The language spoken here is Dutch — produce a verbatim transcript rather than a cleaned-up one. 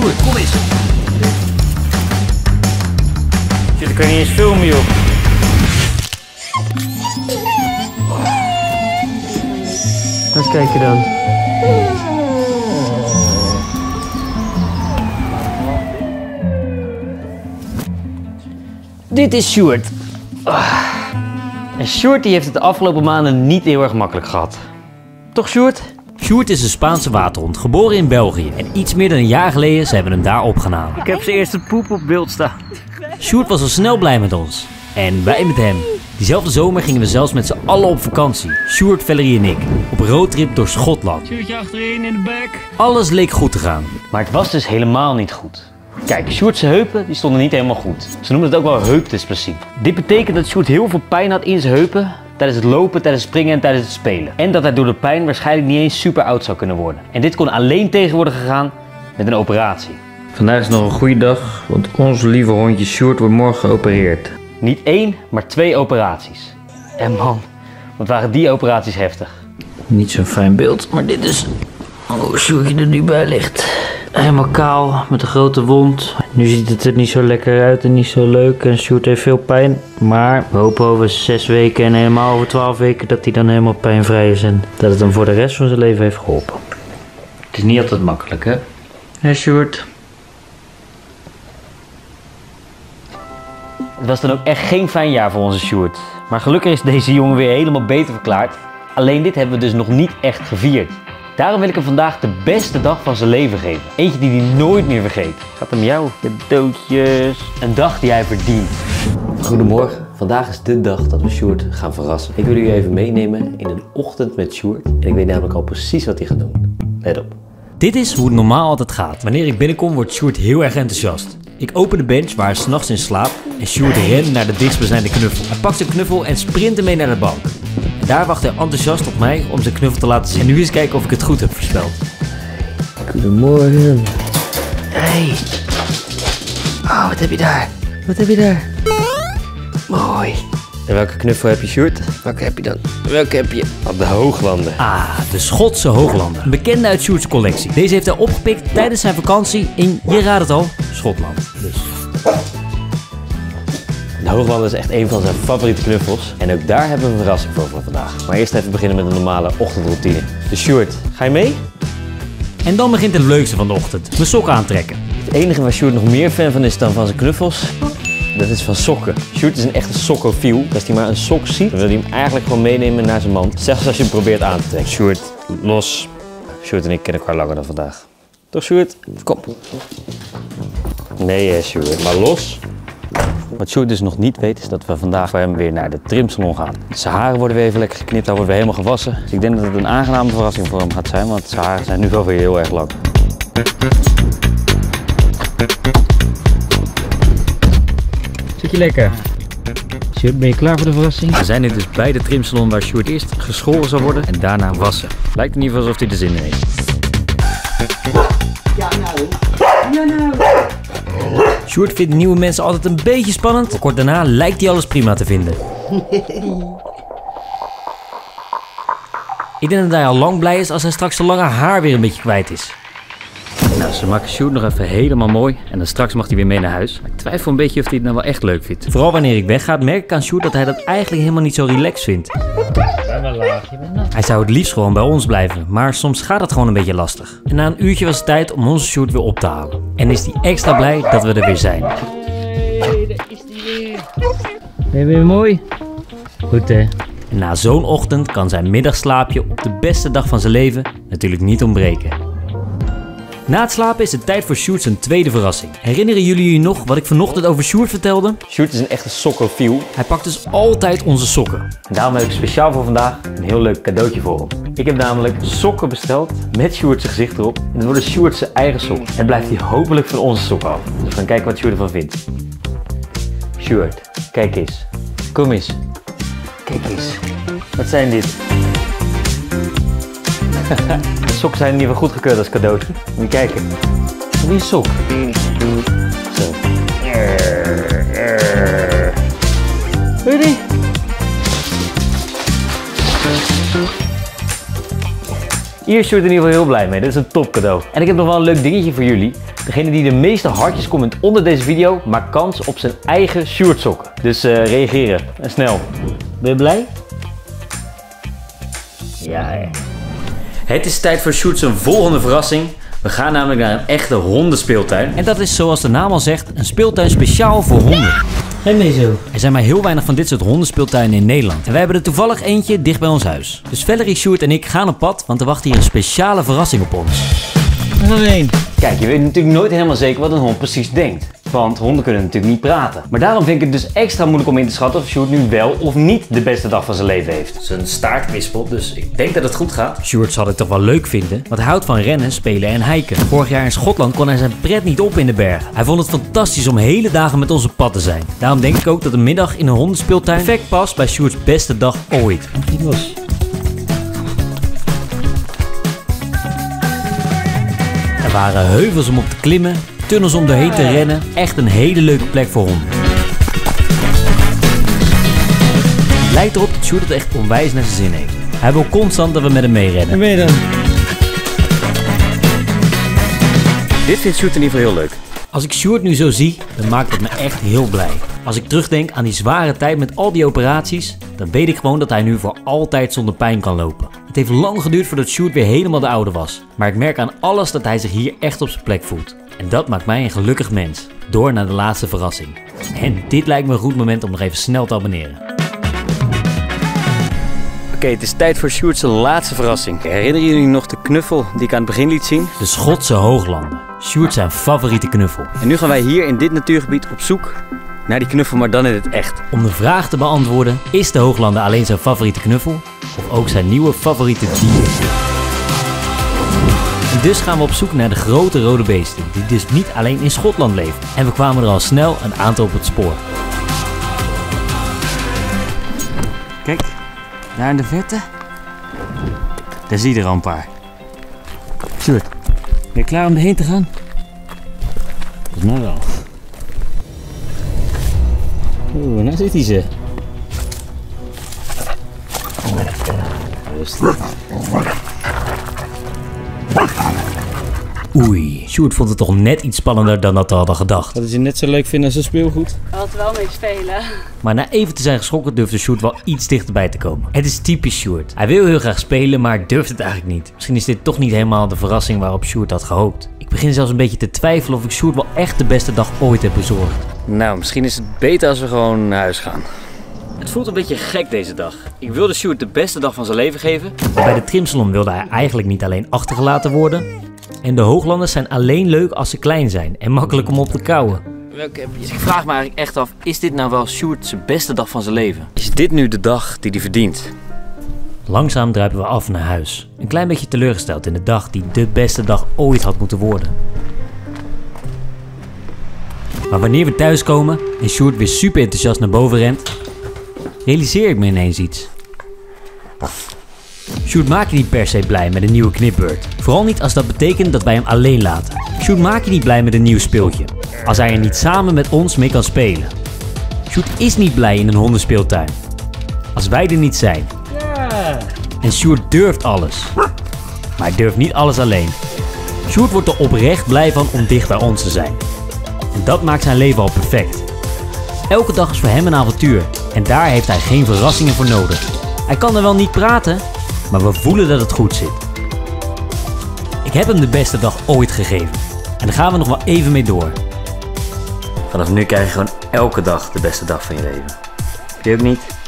Sjoerd, kom eens. Sjoerd, ik kan niet eens filmen, joh. Eens kijken dan. Dit is Sjoerd. En Sjoerd die heeft het de afgelopen maanden niet heel erg makkelijk gehad. Toch, Sjoerd? Sjoerd is een Spaanse waterhond, geboren in België. En iets meer dan een jaar geleden zijn we hem daar opgenomen. Ik heb zijn eerste poep op beeld staan. Sjoerd was al snel blij met ons. En wij met hem. Diezelfde zomer gingen we zelfs met z'n allen op vakantie. Sjoerd, Valerie en ik. Op een roadtrip door Schotland. Sjoerdje achterin in de bek. Alles leek goed te gaan. Maar het was dus helemaal niet goed. Kijk, Sjoerd's heupen die stonden niet helemaal goed. Ze noemen het ook wel heupdysplasie. Dit betekent dat Sjoerd heel veel pijn had in zijn heupen tijdens het lopen, tijdens het springen en tijdens het spelen. En dat hij door de pijn waarschijnlijk niet eens super oud zou kunnen worden. En dit kon alleen tegen worden gegaan met een operatie. Vandaag is nog een goede dag, want onze lieve hondje Sjoerd wordt morgen geopereerd. Niet één, maar twee operaties. En man, wat waren die operaties heftig. Niet zo'n fijn beeld, maar dit is hoe Sjoerdje er nu bij ligt. Helemaal kaal, met een grote wond. Nu ziet het er niet zo lekker uit en niet zo leuk. En Sjoerd heeft veel pijn. Maar we hopen over zes weken en helemaal over twaalf weken dat hij dan helemaal pijnvrij is. En dat het hem voor de rest van zijn leven heeft geholpen. Het is niet altijd makkelijk, hè? Hé, Sjoerd. Het was dan ook echt geen fijn jaar voor onze Sjoerd. Maar gelukkig is deze jongen weer helemaal beter verklaard. Alleen dit hebben we dus nog niet echt gevierd. Daarom wil ik hem vandaag de beste dag van zijn leven geven. Eentje die hij nooit meer vergeet. Gaat hem jou, cadeautjes. Een dag die hij verdient. Goedemorgen, vandaag is de dag dat we Sjoerd gaan verrassen. Ik wil u even meenemen in een ochtend met Sjoerd. En ik weet namelijk al precies wat hij gaat doen. Let op. Dit is hoe het normaal altijd gaat. Wanneer ik binnenkom wordt Sjoerd heel erg enthousiast. Ik open de bench waar hij 's nachts in slaapt en Sjoerd rent naar de dichtstbijzijnde knuffel. Hij pakt zijn knuffel en sprint ermee naar de bank. En daar wacht hij enthousiast op mij om zijn knuffel te laten zien. En nu eens kijken of ik het goed heb voorspeld. Goedemorgen. Hey. Oh, wat heb je daar? Wat heb je daar? Mooi. En welke knuffel heb je, Sjoerd? Welke heb je dan? Welke heb je? Op de Hooglanden. Ah, de Schotse Hooglanden. Een bekende uit Sjoerd's collectie. Deze heeft hij opgepikt tijdens zijn vakantie in, je raadt het al, Schotland. Dus. De Hooglanden is echt een van zijn favoriete knuffels. En ook daar hebben we een verrassing voor voor vandaag. Maar eerst even beginnen met een normale ochtendroutine. Dus Sjoerd, ga je mee? En dan begint het leukste van de ochtend. Mijn sokken aantrekken. Het enige waar Sjoerd nog meer fan van is dan van zijn knuffels, dat is van sokken. Sjoerd is een echte sokkofiel. Als hij maar een sok ziet, dan wil hij hem eigenlijk gewoon meenemen naar zijn mand. Zelfs als je hem probeert aan te trekken. Sjoerd, los. Sjoerd en ik kennen elkaar langer dan vandaag. Toch, Sjoerd? Kom. Nee, hè, Sjoerd, maar los. Wat Sjoerd dus nog niet weet, is dat we vandaag voor hem weer naar de trimsalon gaan. Zijn haren worden weer even lekker geknipt, hij wordt weer helemaal gewassen. Dus ik denk dat het een aangename verrassing voor hem gaat zijn, want zijn haren zijn nu wel weer heel erg lang. Zit je lekker? Sjoerd, ben je klaar voor de verrassing? We zijn nu dus bij de trimsalon waar Sjoerd eerst geschoren zal worden en daarna wassen. Lijkt in ieder geval alsof hij er zin in heeft. Ja nou. Ja nou. Sjoerd vindt nieuwe mensen altijd een beetje spannend. Maar kort daarna lijkt hij alles prima te vinden. Ik denk dat hij al lang blij is als hij straks zijn lange haar weer een beetje kwijt is. Nou, ze maken Sjoerd nog even helemaal mooi en dan straks mag hij weer mee naar huis. Maar ik twijfel een beetje of hij het nou wel echt leuk vindt. Vooral wanneer ik wegga, merk ik aan Sjoerd dat hij dat eigenlijk helemaal niet zo relaxed vindt. Hij zou het liefst gewoon bij ons blijven, maar soms gaat het gewoon een beetje lastig. En na een uurtje was het tijd om onze Sjoerd weer op te halen. En is hij extra blij dat we er weer zijn. Hey, daar is die weer. Ben je weer mooi? Goed, hè? En na zo'n ochtend kan zijn middagslaapje op de beste dag van zijn leven natuurlijk niet ontbreken. Na het slapen is het tijd voor Sjoerd zijn tweede verrassing. Herinneren jullie je nog wat ik vanochtend over Sjoerd vertelde? Sjoerd is een echte sokkofiel. Hij pakt dus altijd onze sokken. En daarom heb ik speciaal voor vandaag een heel leuk cadeautje voor hem. Ik heb namelijk sokken besteld met Sjoerd zijn gezicht erop. En het worden Sjoerd zijn eigen sokken. En blijft hij hopelijk van onze sokken af. Dus we gaan kijken wat Sjoerd ervan vindt. Sjoerd, kijk eens. Kom eens. Kijk eens. Wat zijn dit? De sokken zijn in ieder geval goedgekeurd als cadeautje. Moet je kijken. Wie een sok? Zo. Wil je die? Hier is Sjoerd in ieder geval heel blij mee. Dit is een top cadeau. En ik heb nog wel een leuk dingetje voor jullie. Degene die de meeste hartjes comment onder deze video maakt kans op zijn eigen Sjoerd sokken. Dus uh, reageren. En snel. Ben je blij? Ja, hè. Het is tijd voor Sjoerd zijn volgende verrassing. We gaan namelijk naar een echte hondenspeeltuin. En dat is zoals de naam al zegt, een speeltuin speciaal voor honden. En mee zo. Er zijn maar heel weinig van dit soort hondenspeeltuinen in Nederland. En wij hebben er toevallig eentje dicht bij ons huis. Dus Valerie, Sjoerd en ik gaan op pad, want er wacht hier een speciale verrassing op ons. Waar gaan we heen? Kijk, je weet natuurlijk nooit helemaal zeker wat een hond precies denkt. Want honden kunnen natuurlijk niet praten. Maar daarom vind ik het dus extra moeilijk om in te schatten of Sjoerd nu wel of niet de beste dag van zijn leven heeft. Zijn staart wispelt, dus ik denk dat het goed gaat. Sjoerd zal het toch wel leuk vinden, want hij houdt van rennen, spelen en hiken. Vorig jaar in Schotland kon hij zijn pret niet op in de bergen. Hij vond het fantastisch om hele dagen met onze pad te zijn. Daarom denk ik ook dat een middag in een hondenspeeltuin perfect past bij Sjoerds beste dag ooit. Er waren heuvels om op te klimmen, tunnels om doorheen te rennen. Echt een hele leuke plek voor honden. Het lijkt erop dat Sjoerd het echt onwijs naar zijn zin heeft. Hij wil constant dat we met hem meerennen. En ben je dan? Dit vindt Sjoerd in ieder geval heel leuk. Als ik Sjoerd nu zo zie, dan maakt het me echt heel blij. Als ik terugdenk aan die zware tijd met al die operaties, dan weet ik gewoon dat hij nu voor altijd zonder pijn kan lopen. Het heeft lang geduurd voordat Sjoerd weer helemaal de oude was. Maar ik merk aan alles dat hij zich hier echt op zijn plek voelt. En dat maakt mij een gelukkig mens. Door naar de laatste verrassing. En dit lijkt me een goed moment om nog even snel te abonneren. Oké, okay, het is tijd voor Sjoerd's laatste verrassing. Herinneren jullie nog de knuffel die ik aan het begin liet zien? De Schotse Hooglanden. Sjoerd zijn favoriete knuffel. En nu gaan wij hier in dit natuurgebied op zoek naar die knuffel, maar dan in het echt. Om de vraag te beantwoorden, is de Hooglanden alleen zijn favoriete knuffel? Of ook zijn nieuwe favoriete dier? En dus gaan we op zoek naar de grote rode beesten, die dus niet alleen in Schotland leven. En we kwamen er al snel een aantal op het spoor. Kijk, daar in de verte. Daar zie je er al een paar. Sjoerd, ben je klaar om erheen te gaan? Volgens mij wel. Oeh, nou zit hij ze. Rustig. Oei, Sjoerd vond het toch net iets spannender dan dat we hadden gedacht. Dat is je net zo leuk vinden als een speelgoed? Hij had er wel mee spelen. Maar na even te zijn geschrokken durfde Sjoerd wel iets dichterbij te komen. Het is typisch Sjoerd. Hij wil heel graag spelen, maar durft het eigenlijk niet. Misschien is dit toch niet helemaal de verrassing waarop Sjoerd had gehoopt. Ik begin zelfs een beetje te twijfelen of ik Sjoerd wel echt de beste dag ooit heb bezorgd. Nou, misschien is het beter als we gewoon naar huis gaan. Het voelt een beetje gek deze dag. Ik wilde Sjoerd de beste dag van zijn leven geven. Bij de trimsalon wilde hij eigenlijk niet alleen achtergelaten worden. En de Hooglanders zijn alleen leuk als ze klein zijn en makkelijk om op te kauwen. Ik vraag me eigenlijk echt af, is dit nou wel Sjoerd zijn beste dag van zijn leven? Is dit nu de dag die hij verdient? Langzaam druipen we af naar huis. Een klein beetje teleurgesteld in de dag die de beste dag ooit had moeten worden. Maar wanneer we thuiskomen en Sjoerd weer super enthousiast naar boven rent, realiseer ik me ineens iets. Sjoerd maakt je niet per se blij met een nieuwe knipbeurt. Vooral niet als dat betekent dat wij hem alleen laten. Sjoerd maakt je niet blij met een nieuw speeltje. Als hij er niet samen met ons mee kan spelen. Sjoerd is niet blij in een hondenspeeltuin. Als wij er niet zijn. En Sjoerd durft alles. Maar hij durft niet alles alleen. Sjoerd wordt er oprecht blij van om dicht bij ons te zijn. En dat maakt zijn leven al perfect. Elke dag is voor hem een avontuur. En daar heeft hij geen verrassingen voor nodig. Hij kan er wel niet praten, maar we voelen dat het goed zit. Ik heb hem de beste dag ooit gegeven. En daar gaan we nog wel even mee door. Vanaf nu krijg je gewoon elke dag de beste dag van je leven. Vind je ook niet?